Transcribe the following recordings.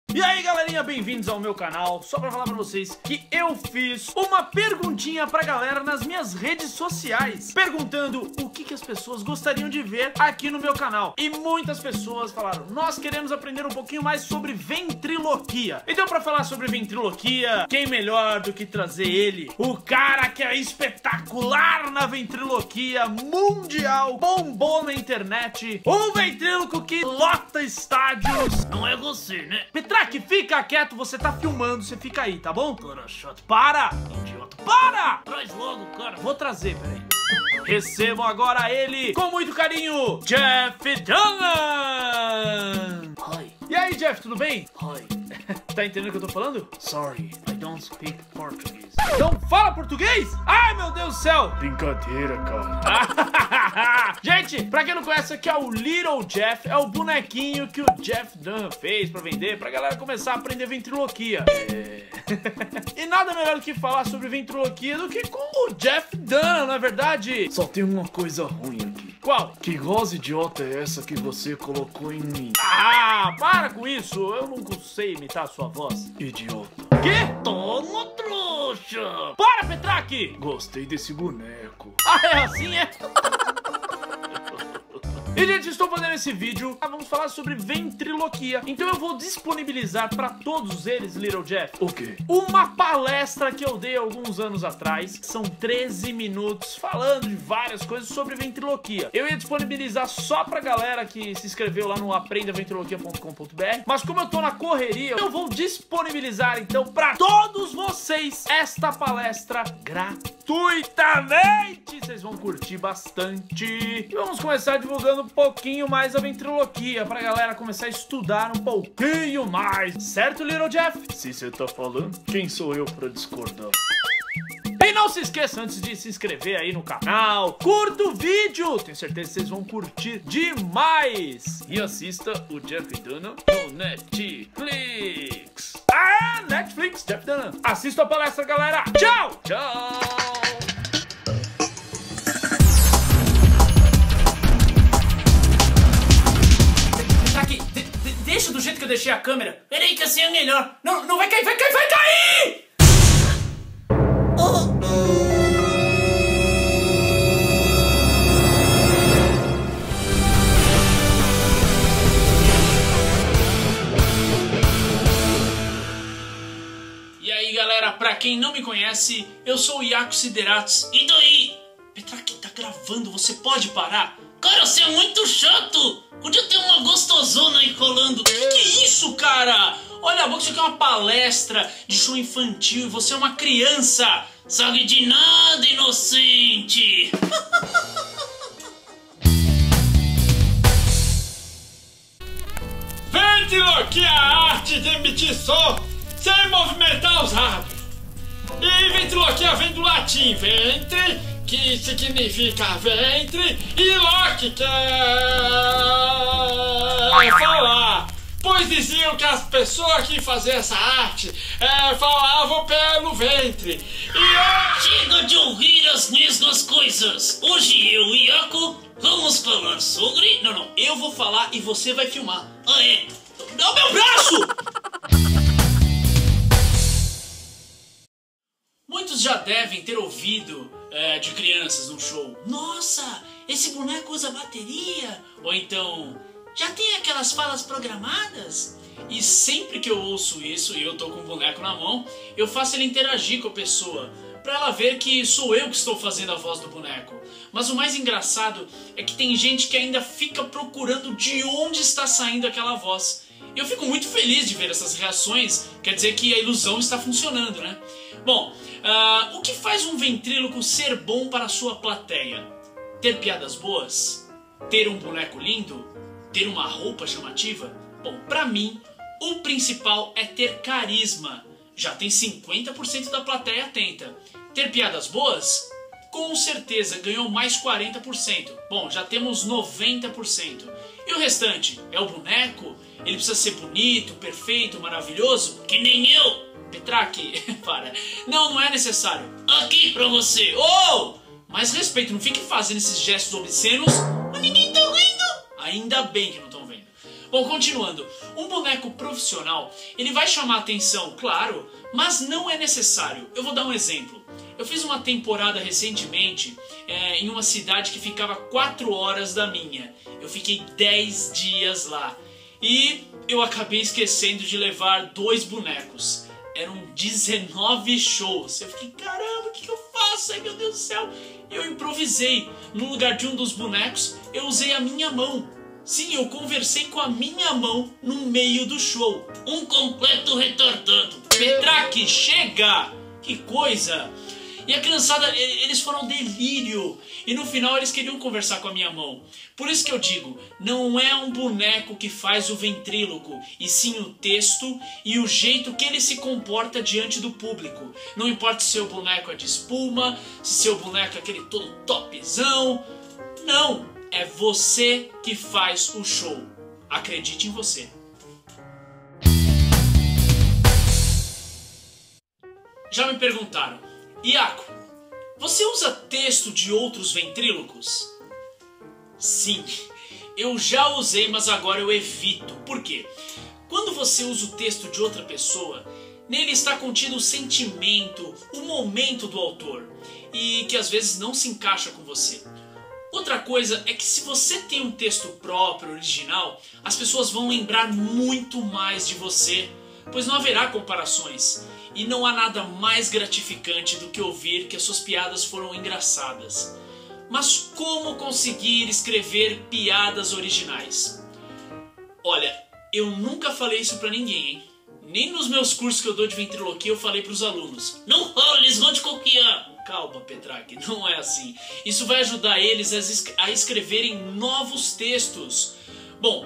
E aí galerinha, bem-vindos ao meu canal. Só pra falar pra vocês que eu fiz uma perguntinha pra galera nas minhas redes sociais, perguntando o que as pessoas gostariam de ver aqui no meu canal. E muitas pessoas falaram: nós queremos aprender um pouquinho mais sobre ventriloquia. Então pra falar sobre ventriloquia, quem melhor do que trazer ele, o cara que é espetacular na ventriloquia mundial, bombou na internet, um ventríloco que lota estádios. Não é você, né? Petraque, fica quieto, você tá filmando, você fica aí, tá bom? Cara chato, para! Idiota, para! Traz logo, cara. Vou trazer, peraí. Recebam agora ele, com muito carinho, Jeff Dunham! Hi. E aí, Jeff, tudo bem? Hi. Tá entendendo o que eu tô falando? Sorry, I don't speak Portuguese. Então fala português? Ai, meu Deus do céu! Brincadeira, cara. Gente, pra quem não conhece, aqui é o Little Jeff. É o bonequinho que o Jeff Dunham fez pra vender, pra galera começar a aprender ventriloquia. E nada melhor do que falar sobre ventriloquia do que com o Jeff Dunham, não é verdade? Só tem uma coisa ruim aqui. Qual? Que voz idiota é essa que você colocou em mim? Ah, para com isso. Eu não sei imitar a sua voz. Idiota. Quê? Toma, trouxa. Para, Petraque. Gostei desse boneco. Ah, é assim, é? E, gente, estou fazendo esse vídeo, vamos falar sobre ventriloquia. Então eu vou disponibilizar para todos eles, Little Jeff, O quê? uma palestra que eu dei alguns anos atrás. São 13 minutos falando de várias coisas sobre ventriloquia. Eu ia disponibilizar só pra galera que se inscreveu lá no aprendaventriloquia.com.br, mas como eu tô na correria, eu vou disponibilizar então pra todos vocês esta palestra gratuitamente. Vocês vão curtir bastante. E vamos começar divulgando um pouquinho mais a ventriloquia pra galera começar a estudar um pouquinho mais. Certo, Little Jeff? Se você tá falando, quem sou eu pra discordar? E não se esqueça, antes de se inscrever aí no canal, curta o vídeo, tenho certeza que vocês vão curtir demais. E assista o Jeff Dunham no Netflix. Ah, Netflix, Jeff Dunham. Assista a palestra, galera. Tchau! Tchau! Deixa do jeito que eu deixei a câmera. Peraí que assim é melhor. Não vai cair, vai cair! Oh. E aí, galera, pra quem não me conhece, eu sou o Iaco Sideratos. E daí? Petraque, tá gravando, você pode parar? Cara, você é muito chato! Podia ter uma gostosona aí colando. Que é isso, cara? Olha a boca, isso aqui é uma palestra de show infantil e você é uma criança. Sabe de nada, inocente. Ventriloquia é a arte de emitir som sem movimentar os lábios. E ventriloquia vem do latim ventre, que significa ventre, e loque, que é falar. Pois diziam que as pessoas que faziam essa arte falavam pelo ventre. E chega de ouvir as mesmas coisas. Hoje eu e Iaco vamos falar sobre... Não, eu vou falar e você vai filmar. Ah, é? Dá o meu braço! Muitos já devem ter ouvido de crianças no show: nossa, esse boneco usa bateria. Ou então, já tem aquelas falas programadas? E sempre que eu ouço isso e eu tô com o boneco na mão, eu faço ele interagir com a pessoa, pra ela ver que sou eu que estou fazendo a voz do boneco. Mas o mais engraçado é que tem gente que ainda fica procurando de onde está saindo aquela voz. E eu fico muito feliz de ver essas reações, quer dizer que a ilusão está funcionando, né? Bom, o que faz um ventríloco ser bom para a sua plateia? Ter piadas boas? Ter um boneco lindo? Ter uma roupa chamativa? Bom, pra mim, o principal é ter carisma. Já tem 50% da plateia atenta. Ter piadas boas? Com certeza, ganhou mais 40%. Bom, já temos 90%. E o restante? É o boneco? Ele precisa ser bonito, perfeito, maravilhoso? Que nem eu! Petraque, para. Não é necessário. Aqui pra você. Oh! Mais respeito, não fique fazendo esses gestos obscenos. Mas ninguém tá vendo. Ainda bem que não estão vendo. Bom, continuando. Um boneco profissional, ele vai chamar atenção, claro, mas não é necessário. Eu vou dar um exemplo. Eu fiz uma temporada recentemente em uma cidade que ficava 4 horas da minha. Eu fiquei 10 dias lá. E eu acabei esquecendo de levar 2 bonecos. Eram 19 shows. Eu fiquei, caramba, o que eu faço? Ai, meu Deus do céu. Eu improvisei. No lugar de um dos bonecos, eu usei a minha mão. Sim, eu conversei com a minha mão no meio do show. Um completo retardado. Petraque, chega! Que coisa! E a criançada, eles foram ao delírio. E no final eles queriam conversar com a minha mão. Por isso que eu digo, não é um boneco que faz o ventríloco, e sim o texto e o jeito que ele se comporta diante do público. Não importa se seu boneco é de espuma, se seu boneco é aquele todo topzão. Não, é você que faz o show. Acredite em você. Já me perguntaram, Iaco, você usa texto de outros ventrílocos? Sim, eu já usei, mas agora eu evito. Por quê? Quando você usa o texto de outra pessoa, nele está contido o sentimento, o momento do autor, e que às vezes não se encaixa com você. Outra coisa é que se você tem um texto próprio, original, as pessoas vão lembrar muito mais de você, pois não haverá comparações. E não há nada mais gratificante do que ouvir que as suas piadas foram engraçadas. Mas como conseguir escrever piadas originais? Olha, eu nunca falei isso pra ninguém, hein? Nem nos meus cursos que eu dou de ventriloquia eu falei pros alunos. Não rola, eles vão te copiar. Calma, Petraque, não é assim. Isso vai ajudar eles a escreverem novos textos. Bom,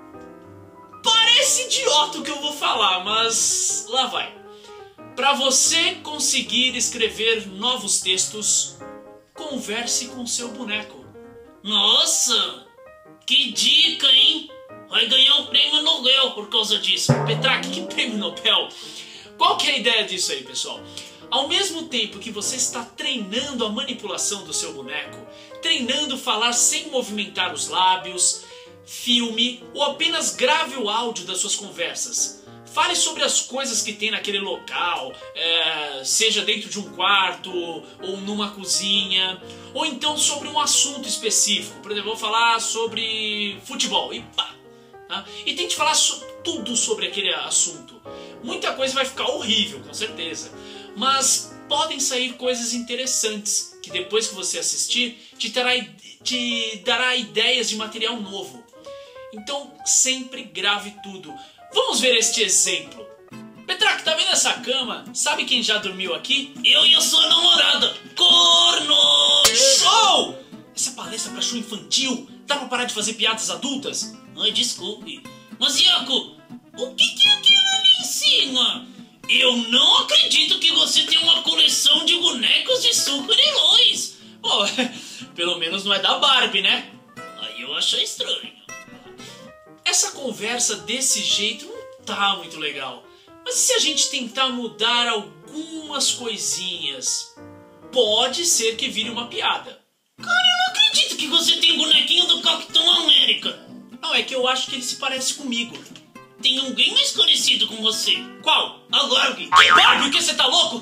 parece idiota o que eu vou falar, mas lá vai. Para você conseguir escrever novos textos, converse com seu boneco. Nossa, que dica, hein? Vai ganhar um prêmio Nobel por causa disso. Petraque, que prêmio Nobel? Qual que é a ideia disso aí, pessoal? Ao mesmo tempo que você está treinando a manipulação do seu boneco, treinando falar sem movimentar os lábios, filme ou apenas grave o áudio das suas conversas. Fale sobre as coisas que tem naquele local, seja dentro de um quarto ou numa cozinha, ou então sobre um assunto específico. Por exemplo, eu vou falar sobre futebol e pá! Tá? E tente falar tudo sobre aquele assunto. Muita coisa vai ficar horrível, com certeza, mas podem sair coisas interessantes que depois que você assistir te dará ideias de material novo. Então sempre grave tudo. Vamos ver este exemplo. Petraque, tá vendo essa cama? Sabe quem já dormiu aqui? Eu e a sua namorada. Corno! Show! Essa palestra pra show infantil. Dá pra parar de fazer piadas adultas? Ai, desculpe. Mas, Iaco, o que é aquilo ali em cima? Eu não acredito que você tem uma coleção de bonecos de super-heróis. Bom, pelo menos não é da Barbie, né? Aí eu achei estranho. Essa conversa desse jeito não tá muito legal. Mas e se a gente tentar mudar algumas coisinhas? Pode ser que vire uma piada. Cara, eu não acredito que você tem bonequinho do Capitão América. Não, é que eu acho que ele se parece comigo. Tem alguém mais parecido com você. Qual? A Barbie. Que Barbie? O que? Você tá louco?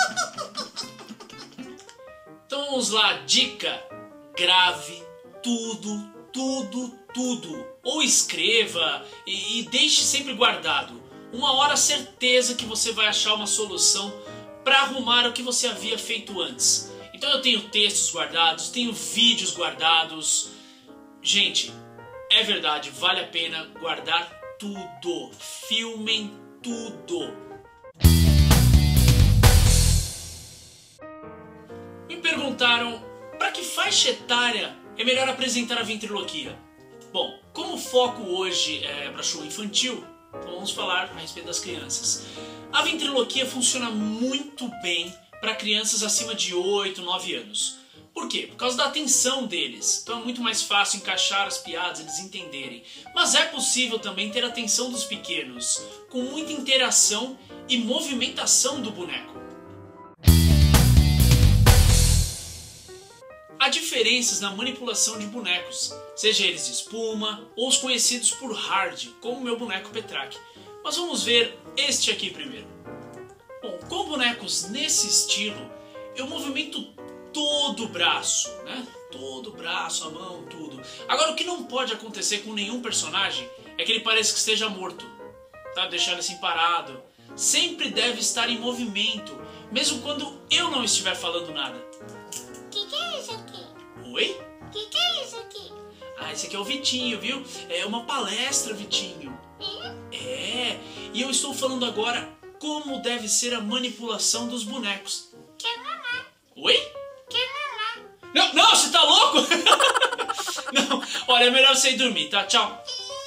Então vamos lá, dica. Grave tudo. Ou escreva e deixe sempre guardado. Uma hora certeza que você vai achar uma solução para arrumar o que você havia feito antes. Então eu tenho textos guardados, tenho vídeos guardados. Gente, é verdade, vale a pena guardar tudo. Filmem tudo. Me perguntaram, para que faixa etária é melhor apresentar a ventriloquia? Bom, como o foco hoje é para show infantil, então vamos falar a respeito das crianças. A ventriloquia funciona muito bem para crianças acima de 8, 9 anos. Por quê? Por causa da atenção deles. Então é muito mais fácil encaixar as piadas, eles entenderem. Mas é possível também ter a atenção dos pequenos, com muita interação e movimentação do boneco. há diferenças na manipulação de bonecos, seja eles de espuma ou os conhecidos por hard, como o meu boneco Petrak. Mas vamos ver este aqui primeiro. Bom, com bonecos nesse estilo, eu movimento todo o braço, né? Todo o braço, a mão, tudo. Agora, o que não pode acontecer com nenhum personagem é que ele pareça que esteja morto, tá? Deixar ele assim parado. Sempre deve estar em movimento, mesmo quando eu não estiver falando nada. Que é isso aqui? Oi? Que é isso aqui? Ah, esse aqui é o Vitinho, viu? É uma palestra, Vitinho. É, e eu estou falando agora como deve ser a manipulação dos bonecos. Quero mamar. Oi? Quero mamar. Não, não, você tá louco? Não, olha, é melhor você ir dormir, tá? Tchau.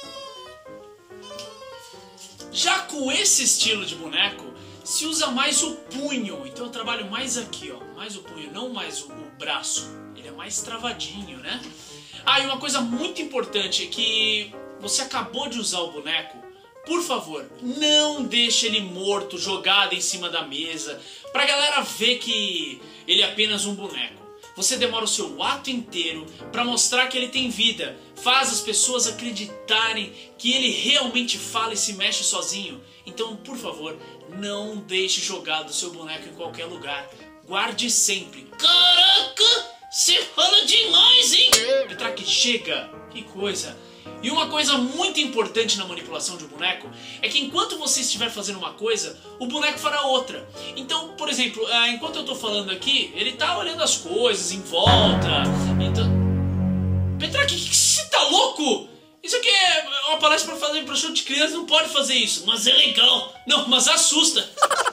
Já com esse estilo de boneco, se usa mais o punho. Então eu trabalho mais aqui, ó. Mais o punho, não mais o braço. Ele é mais travadinho, né? Ah, e uma coisa muito importante é que você acabou de usar o boneco. Por favor, não deixe ele morto, jogado em cima da mesa, pra galera ver que ele é apenas um boneco. Você demora o seu ato inteiro pra mostrar que ele tem vida, faz as pessoas acreditarem que ele realmente fala e se mexe sozinho. Então, por favor, não deixe jogado o seu boneco em qualquer lugar. Guarde sempre. Caraca, você fala demais, hein? Petrak, chega, que coisa. E uma coisa muito importante na manipulação de um boneco é que enquanto você estiver fazendo uma coisa, o boneco fará outra. Então, por exemplo, enquanto eu estou falando aqui, ele está olhando as coisas em volta. Então... Petrak, você tá louco? Isso aqui é uma palestra para fazer para show de criança, não pode fazer isso. Mas é legal. Não, mas assusta.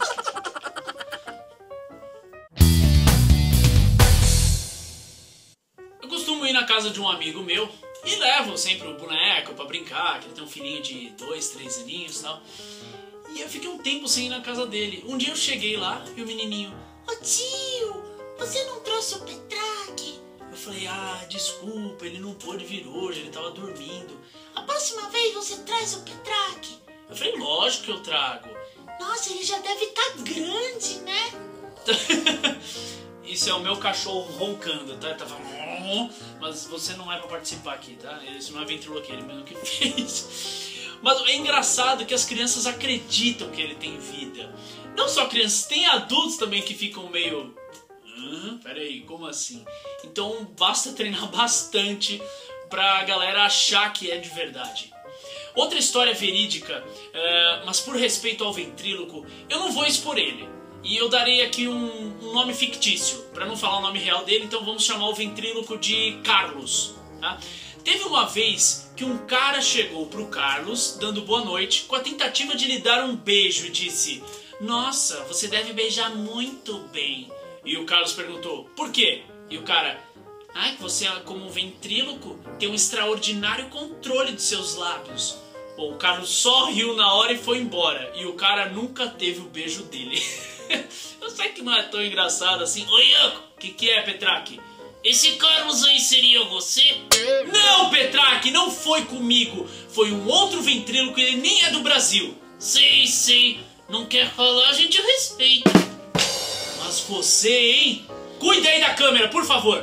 Eu costumo ir na casa de um amigo meu e levo sempre o boneco pra brincar, que ele tem um filhinho de 2, 3 aninhos e tal. E eu fiquei um tempo sem ir na casa dele. Um dia eu cheguei lá e o menininho... Ô tio, você não trouxe o Petrak? Eu falei, desculpa, ele não pôde vir hoje, ele tava dormindo. A próxima vez você traz o Petrak? Eu falei, lógico que eu trago. Nossa, ele já deve estar grande, né? Isso é o meu cachorro roncando, tá? Ele tava... Mas você não é pra participar aqui, tá? Isso não é ventriloquia, ele mesmo que fez. Mas é engraçado que as crianças acreditam que ele tem vida. Não só crianças, tem adultos também que ficam meio... Peraí, como assim? Então basta treinar bastante pra galera achar que é de verdade. Outra história verídica, mas por respeito ao ventríloco, eu não vou expor ele. E eu darei aqui um nome fictício, para não falar o nome real dele, então vamos chamar o ventríloco de Carlos. Tá? Teve uma vez que um cara chegou pro Carlos, dando boa noite, com a tentativa de lhe dar um beijo e disse: "Nossa, você deve beijar muito bem." E o Carlos perguntou: "Por quê?" E o cara: "Você, como ventríloco, tem um extraordinário controle dos seus lábios." Bom, o Carlos só riu na hora e foi embora. E o cara nunca teve o beijo dele. Eu sei que não é tão engraçado assim. Oi, Iaco, o que é, Petrak? Esse Carlos aí seria você? Não, Petrak, não foi comigo. Foi um outro ventríloco e ele nem é do Brasil. Sei. Não quer falar, a gente respeita. Mas você, hein? Cuida aí da câmera, por favor.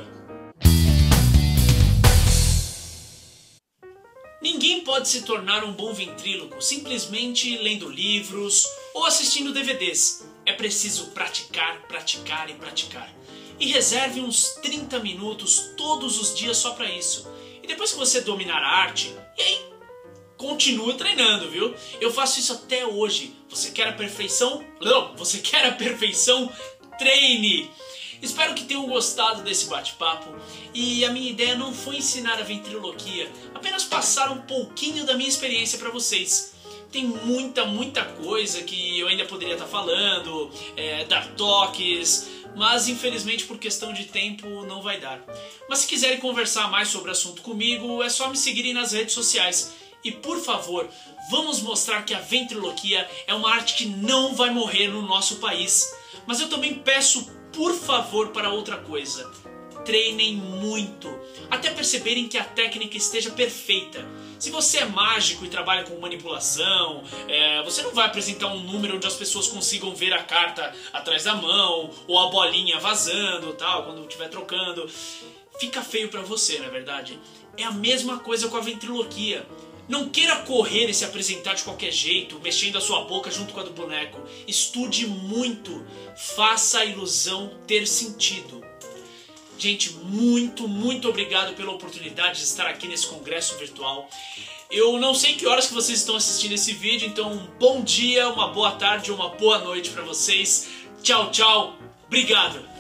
Ninguém pode se tornar um bom ventríloco simplesmente lendo livros ou assistindo DVDs. É preciso praticar, praticar e praticar. E reserve uns 30 minutos todos os dias só para isso. E depois que você dominar a arte, e aí continua treinando, viu? Eu faço isso até hoje. Você quer a perfeição? Não, você quer a perfeição? Treine! Espero que tenham gostado desse bate-papo. E a minha ideia não foi ensinar a ventriloquia, apenas passar um pouquinho da minha experiência para vocês. Tem muita coisa que eu ainda poderia estar falando, dar toques, mas infelizmente por questão de tempo não vai dar. Mas se quiserem conversar mais sobre o assunto comigo, é só me seguirem nas redes sociais. E por favor, vamos mostrar que a ventriloquia é uma arte que não vai morrer no nosso país. Mas eu também peço, por favor, para outra coisa. Treinem muito, até perceberem que a técnica esteja perfeita. Se você é mágico e trabalha com manipulação, você não vai apresentar um número onde as pessoas consigam ver a carta atrás da mão, ou a bolinha vazando, tal, quando estiver trocando. fica feio pra você, na verdade. É a mesma coisa com a ventriloquia. Não queira correr e se apresentar de qualquer jeito, mexendo a sua boca junto com a do boneco. Estude muito, faça a ilusão ter sentido. Gente, muito obrigado pela oportunidade de estar aqui nesse congresso virtual. Eu não sei que horas que vocês estão assistindo esse vídeo, então um bom dia, uma boa tarde ou uma boa noite pra vocês. Tchau, tchau. Obrigado.